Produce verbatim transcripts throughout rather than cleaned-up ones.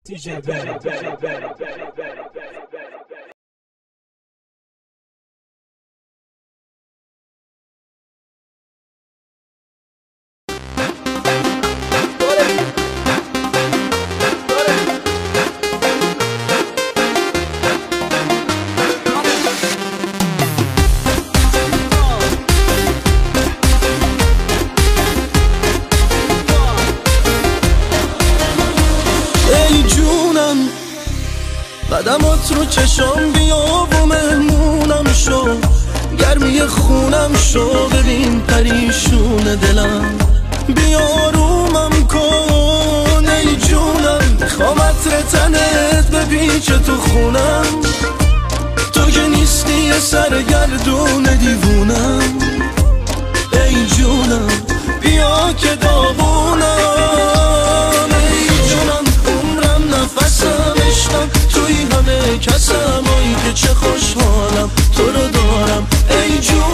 قدمات رو چشام بیا و مهمونم شو، گرمی خونم شو، ببین پریشون دلم، بیا رومم کن ای جونم، میخوام عطر تنت بپیچه تو خونم، تو که نیستی یه سرگردون دیوونم، ای جونم بیا که داغونم، ای جونم عمرم نفسم عشقم توی همه کسم، آی که چه خوشحالم تو رو دارم، ای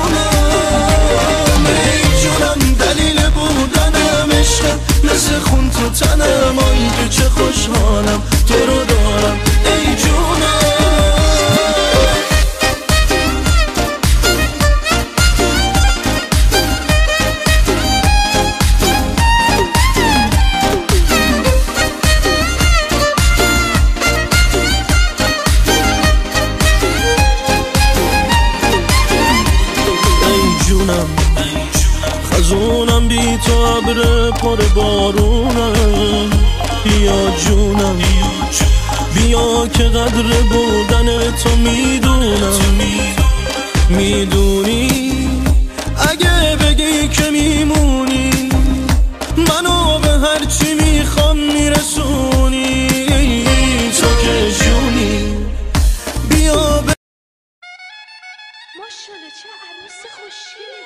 جونم ای جونم دلیل بودنم عشقم، مثل خون تو تنم، آی که چه خوشحالم تو رو دارم، ای جونم. خزونم بی تو ابر پر بارونم، بیا جونم بیا که قدر بودن تو میدونم، میدونی اگه بگی که میمونی منو به هرچی میخوام میرسونی، تو که جونی بیا ب... ماشالله چه عروس خوشگلی.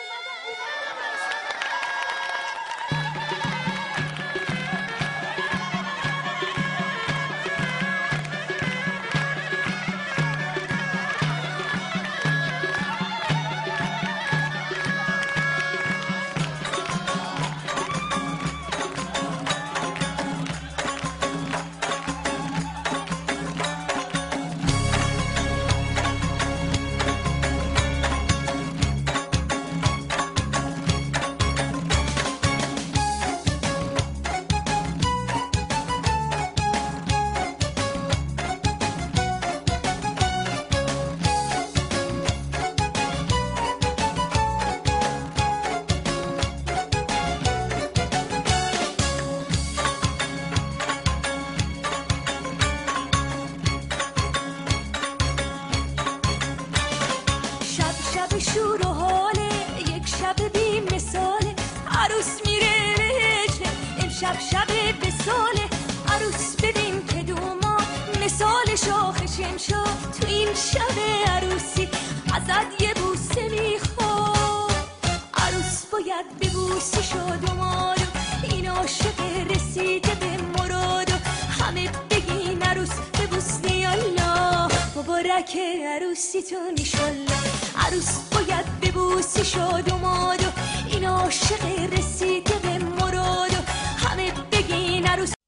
شور و حاله یک شب بی مثاله، عروس میره بهجنه امشب شب به ساله، عروس ببین که دوما مثال شاخ شمشاد، تو این شب عروسی ازت یه بوسه میخواد، عروس باید ببوسی شادومادو، این عاشق رسیده به مرادو، همه بگین عروس ببوسنی الله، مبارک عروسیتون ایشالله، عروس باید ببوسی شادومادو، این عاشق رسیده به مرادو، همه بگین عروس